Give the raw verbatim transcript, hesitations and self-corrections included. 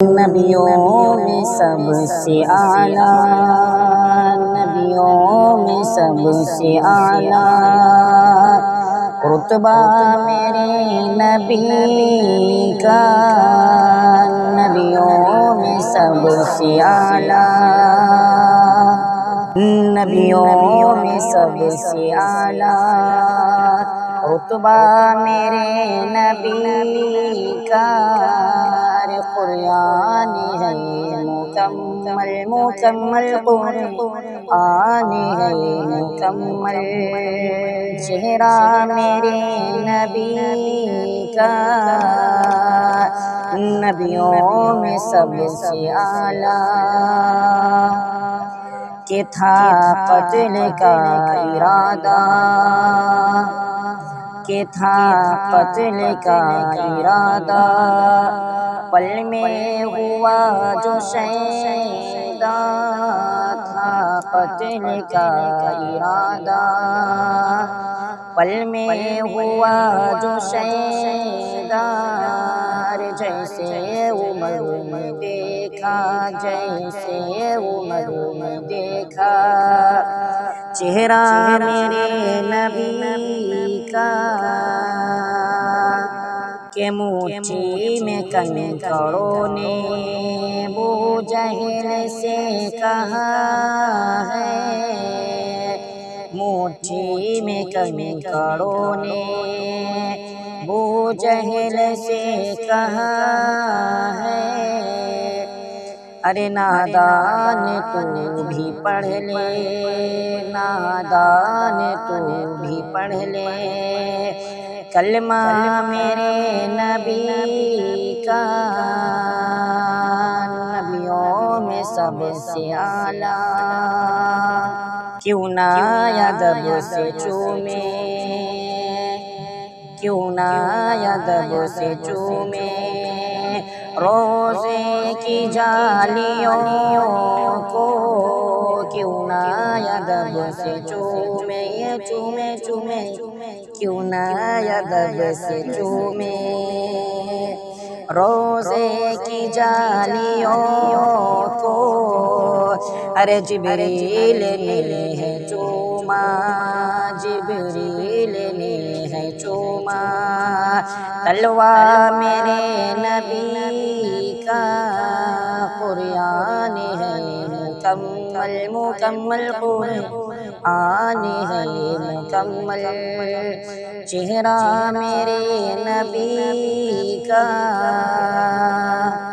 نبیوں میں سب سے اعلیٰ، نبیوں میں سب سے اعلیٰ رتبہ میرے نبی کا، نبیوں میں سب سے اعلیٰ، نبیوں میں سب سے اعلیٰ رتبہ میرے نبی کا۔ قرآن ہے مکمل مکمل قرآن ہے مکمل، چہرہ میرے نبی کا، نبیوں میں سب سے اعلیٰ۔ کہ تھا قتل کا ارادہ، کہ تھا قتل کا ارادہ، پل میں ہوا جو شہیداں، تھا قتل کا ارادہ، پل میں ہوا جو شہیداں، جیسے عمر میں دیکھا، جیسے عمر میں دیکھا چہرہ میرے نبی کا، کہ مٹھی میں کنکروں نے ابو جہل سے کہا ہے، مٹھی میں کنکروں نے ابو جہل سے کہا ہے، ارے نادان تو بھی پڑھ لے، نادان تو بھی پڑھ لے کلمہ میرے نبی کا، نبیوں میں سب سے اعلیٰ۔ کیوں نہ ادب سے چومے، کیوں نہ ادب سے چومے روزے کی جالیوں کو، کیوں نہ ادب سے چومے چومے چومے کیوں نہ ادب سے چومے روزے کی جالیوں کو، ارے جبریل نے ہے چوما، جبریل نے ہے چوما تلوار میرے نبی کا، قرآن ہے مکمل مکمل قرآن ہے مکمل، چہرہ میرے نبی کا۔